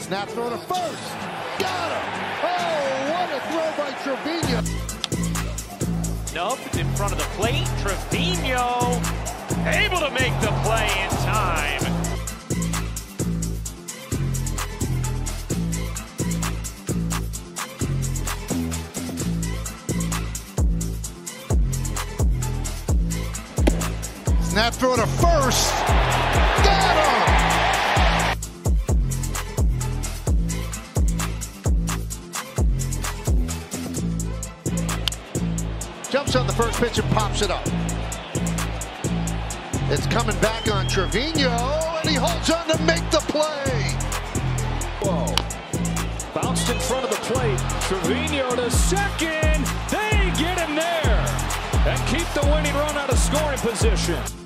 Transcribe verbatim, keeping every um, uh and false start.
Snap throw to first. Got him. Oh, what a throw by Trevino. Nope, it's in front of the plate. Trevino able to make the play in time. Snap throw to first. Got him. Jumps on the first pitch and pops it up. It's coming back on Trevino, and he holds on to make the play. Whoa. Bounced in front of the plate. Trevino to second. They get him there and keep the winning run out of scoring position.